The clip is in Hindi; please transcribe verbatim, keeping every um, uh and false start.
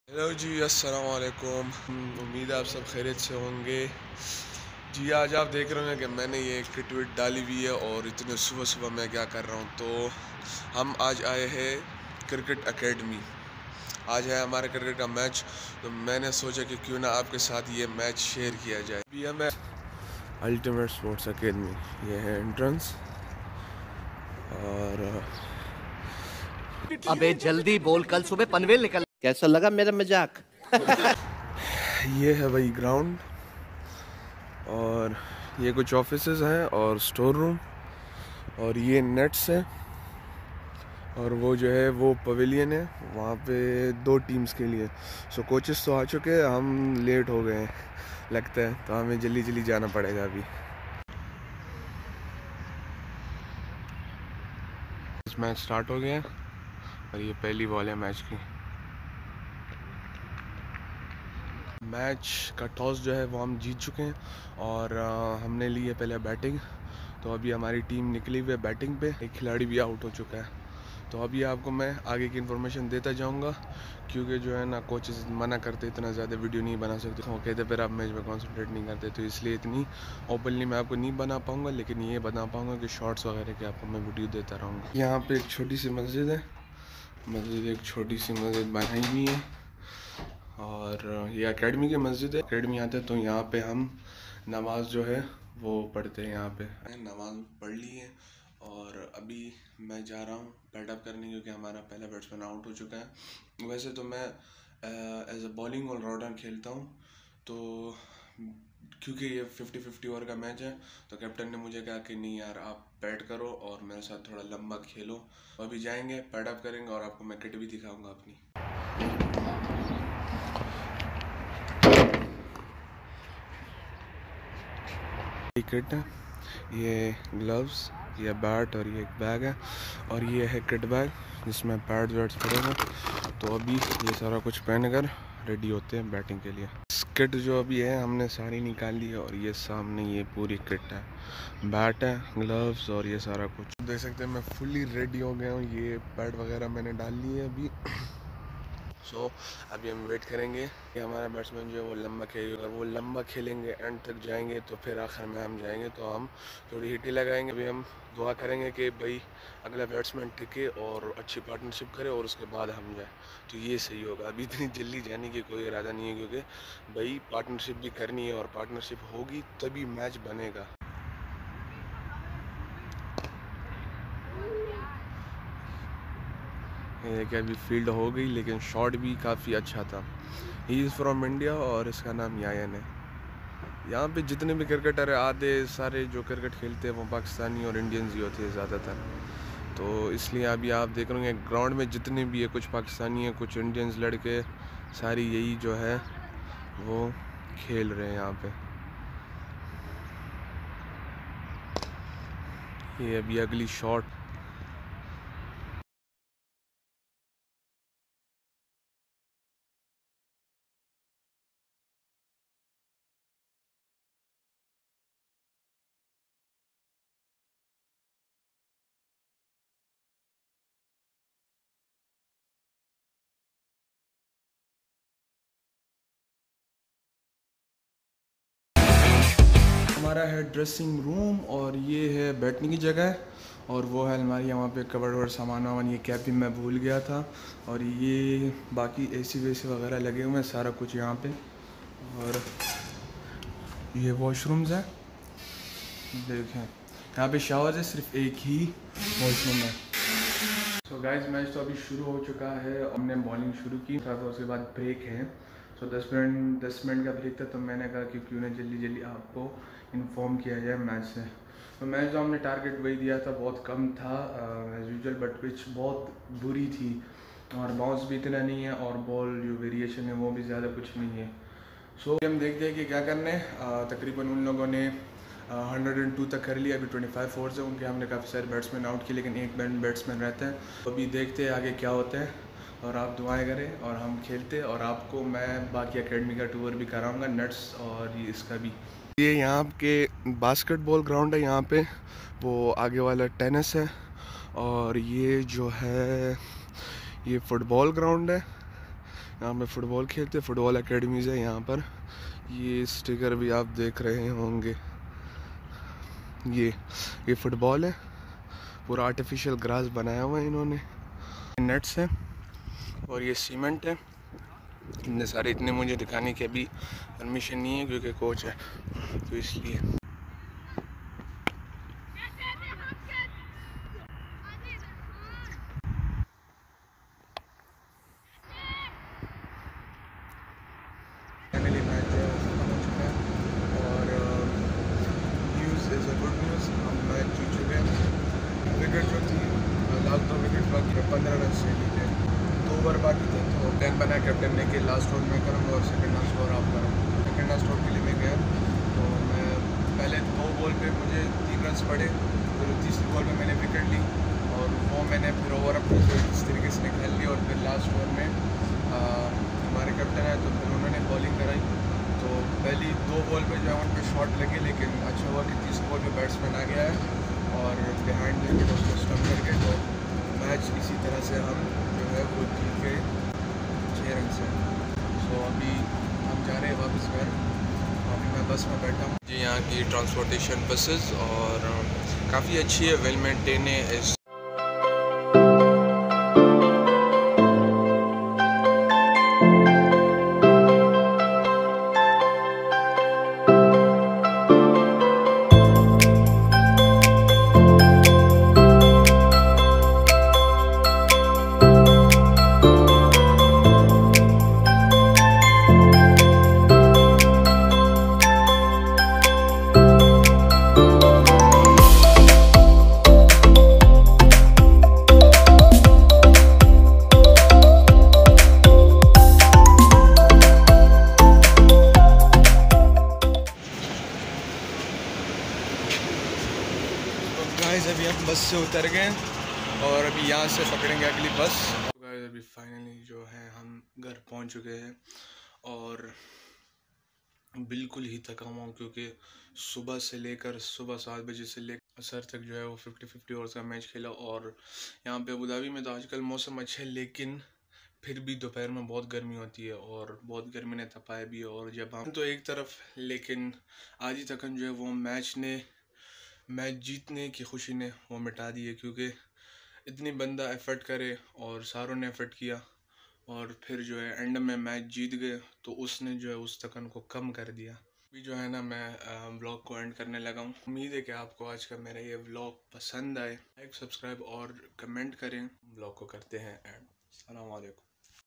हेलो जी, अस्सलाम वालेकुम। उम्मीद है आप सब खैरियत से होंगे। जी, आज आप देख रहे हैं कि मैंने ये किट विट डाली हुई है और इतने सुबह सुबह मैं क्या कर रहा हूँ। तो हम आज आए हैं क्रिकेट एकेडमी। आज है हमारा क्रिकेट का मैच। तो मैंने सोचा कि क्यों ना आपके साथ ये मैच शेयर किया जाए। अभी हमें अल्टीमेट स्पोर्ट्स एकेडमी, ये है एंट्रेंस। और अबे जल्दी बोल, कल सुबह पनवेल निकल। कैसा लगा मेरा मजाक? ये है वही ग्राउंड, और ये कुछ ऑफिसेज हैं और स्टोर रूम, और ये नेट्स हैं, और वो जो है वो पवेलियन है वहाँ पे दो टीम्स के लिए। सो कोचेस तो आ चुके हैं, हम लेट हो गए हैं लगता है, तो हमें जल्दी जल्दी जाना पड़ेगा अभी। मैच स्टार्ट हो गया है और ये पहली बॉल है मैच की। मैच का टॉस जो है वो हम जीत चुके हैं और आ, हमने ली है पहले बैटिंग। तो अभी हमारी टीम निकली हुई है बैटिंग पे, एक खिलाड़ी भी आउट हो चुका है। तो अभी आपको मैं आगे की इन्फॉर्मेशन देता जाऊंगा, क्योंकि जो है ना कोचेस मना करते इतना ज़्यादा वीडियो नहीं बना सकते, वो कहते फिर आप मैच में कॉन्सेंट्रेट नहीं करते, तो इसलिए इतनी ओपनली मैं आपको नहीं बना पाऊँगा, लेकिन ये बना पाऊँगा कि शॉर्ट्स वगैरह के आपको मैं वीडियो देता रहूँगा। यहाँ पर एक छोटी सी मस्जिद है, मस्जिद एक छोटी सी मस्जिद बनाई हुई है, और ये एकेडमी की मस्जिद है। एकेडमी आते हैं तो यहाँ पे हम नमाज जो है वो पढ़ते हैं। यहाँ पे नमाज पढ़ ली है और अभी मैं जा रहा हूँ पैडअप करने, क्योंकि हमारा पहला बैट्समैन आउट हो चुका है। वैसे तो मैं एज अ बॉलिंग ऑलराउंडर खेलता हूँ, तो क्योंकि ये फिफ्टी फिफ्टी ओवर का मैच है, तो कैप्टन ने मुझे कहा कि नहीं यार, आप बैट करो और मेरे साथ थोड़ा लंबा खेलो। तो अभी जाएंगे, पैडअप करेंगे और आपको मैं किट भी दिखाऊंगा अपनी। किट है, ये ग्लव्स, ये बैट और ये एक बैग है, और ये है किट बैग जिसमें पैड्स वैड्स पड़ेगा। तो अभी ये सारा कुछ पहन कर रेडी होते हैं बैटिंग के लिए। किट जो अभी है हमने सारी निकाल ली है, और ये सामने ये पूरी किट है, बैट है, ग्लव्स और ये सारा कुछ देख सकते हैं। मैं फुली रेडी हो गया हूँ, ये पैड वगैरह मैंने डाल ली है अभी। सो so, अभी हम वेट करेंगे कि हमारा बैट्समैन जो है वो लंबा खेलेगा। अगर वो लंबा खेलेंगे, एंड तक जाएंगे, तो फिर आखिर में हम जाएंगे तो हम थोड़ी हिटी लगाएंगे। अभी हम दुआ करेंगे कि भाई अगला बैट्समैन टिके और अच्छी पार्टनरशिप करे, और उसके बाद हम जाए, तो ये सही होगा। अभी इतनी जल्दी जाने की कोई इरादा नहीं है, क्योंकि भाई पार्टनरशिप भी करनी है, और पार्टनरशिप होगी तभी मैच बनेगा। ये देखिए अभी फील्ड हो गई, लेकिन शॉट भी काफ़ी अच्छा था। ही इज़ फ्रॉम इंडिया और इसका नाम यायन है। यहाँ पे जितने भी क्रिकेटर है, आधे सारे जो क्रिकेट खेलते हैं वो पाकिस्तानी और इंडियंस ही होते हैं ज़्यादातर। तो इसलिए अभी आप देख रहे हैं ग्राउंड में जितने भी है, कुछ पाकिस्तानी है, कुछ इंडियंस लड़के, सारी यही जो है वो खेल रहे हैं यहाँ पे। ये अभी अगली शॉट। हमारा है ड्रेसिंग रूम, और ये है बैठने की जगह, और वो है अलमारी, वहाँ पे कवर ववर सामान वामान। ये कैप भी मैं भूल गया था, और ये बाकी एसी वेसी वगैरह लगे हुए हैं सारा कुछ यहाँ पे। और ये वॉशरूम्स हैं, देखें यहाँ पे शावर है, सिर्फ एक ही वॉशरूम है। सो गाइस, मैच तो अभी शुरू हो चुका है, हमने बॉलिंग शुरू की था, तो उसके बाद ब्रेक है। सो so, दस मिनट दस मिनट का ब्रेक था, तो मैंने कहा कि क्यों ना जल्दी जल्दी आपको इन्फॉर्म किया जाए मैच से। तो मैच जो हमने टारगेट वही दिया था, बहुत कम था एज यूजुअल, बट पिच बहुत बुरी थी, और बाउंस भी इतना नहीं है, और बॉल जो वेरिएशन है वो भी ज़्यादा कुछ नहीं है। सो so, हम देखते हैं कि क्या करने। तकरीबन उन लोगों ने हंड्रेड एंड टू तक कर लिया, अभी ट्वेंटी फाइव फोर्स है उनके। हमने काफ़ी सारे बैट्समैन आउट किए, लेकिन एक बैट्समैन रहता है। तो अभी देखते हैं आगे क्या होता है, और आप दुआएं करें और हम खेलते, और आपको मैं बाकी एकेडमी का टूर भी कराऊंगा, नेट्स और ये इसका भी। ये यहाँ के बास्केटबॉल ग्राउंड है, यहाँ पे वो आगे वाला टेनिस है, और ये जो है ये फुटबॉल ग्राउंड है। यहाँ पे फ़ुटबॉल खेलते, फ़ुटबॉल एकेडमीज़ है यहाँ पर। ये स्टिकर भी आप देख रहे होंगे, ये ये फ़ुटबॉल है, पूरा आर्टिफिशियल ग्रास बनाया हुआ है इन्होंने, नेट्स है और ये सीमेंट है। इतने सारे इतने मुझे दिखाने की अभी परमिशन नहीं है क्योंकि कोच है, तो इसलिए। फाइनली मैच जो है खत्म हो चुका है और news is a good news, हम मैच जीत चुके हैं। विकेट जो थी लास्ट दो विकेट बाकी पंद्रह रन से ली थे, दो ओवर बाकी थे, तो प्लान बना कैप्टन ने कि लास्ट ओवर में करूँगा और सेकंड लास्ट ओवर आप करो। सेकंड लास्ट ओवर के लिए मैं गया, तो मैं पहले दो बॉल पे मुझे तीन रन पड़े, फिर तीसरी बॉल पे मैंने विकेट ली और वो मैंने फिर ओवर अपनी इस तरीके से निकाल ली और फिर लास्ट ओवर में आ, हमारे कैप्टन है तो फिर उन्होंने बॉलिंग कराई। तो पहली दो बॉल पे जो है उन पर शॉट लगे, लेकिन अच्छा हुआ कि तीसरी बॉल पे बैट्समैन आ गया है और बिहाइंड विकेट उसको स्टम्प करके, तो मैच इसी तरह से हम जो है वो जीत गए छः रन से। सो अभी हम जा रहे हैं वापस घर, अभी मैं बस में बैठा हूँ जी। यहाँ की ट्रांसपोर्टेशन बसेस और काफ़ी अच्छी है, वेल मेंटेन है। इस गाइस अभी हम बस से उतर गए और अभी यहाँ से पकड़ेंगे अगली बस। तो गाइस अभी फाइनली जो है हम घर पहुँच चुके हैं और बिल्कुल ही थका हुआ हूँ क्योंकि सुबह से लेकर सुबह सात बजे से लेकर असर तक जो है वो फिफ्टी फिफ्टी ओवर्स का मैच खेला। और यहाँ पे अबू धाबी में तो आजकल मौसम अच्छा है, लेकिन फिर भी दोपहर में बहुत गर्मी होती है और बहुत गर्मी ने तपाया भी है। और जब हम तो एक तरफ, लेकिन आधी थकन जो है वो मैच ने मैच जीतने की खुशी ने वो मिटा दी है, क्योंकि इतनी बंदा एफर्ट करे और सारों ने एफर्ट किया और फिर जो है एंड में मैच जीत गए, तो उसने जो है उस थकन को कम कर दिया। अभी जो है ना मैं व्लॉग को एंड करने लगा हूँ। उम्मीद है कि आपको आज का मेरा ये व्लॉग पसंद आए। लाइक, सब्सक्राइब और कमेंट करें। व्लॉग को करते हैं एंड। अस्सलाम वालेकुम।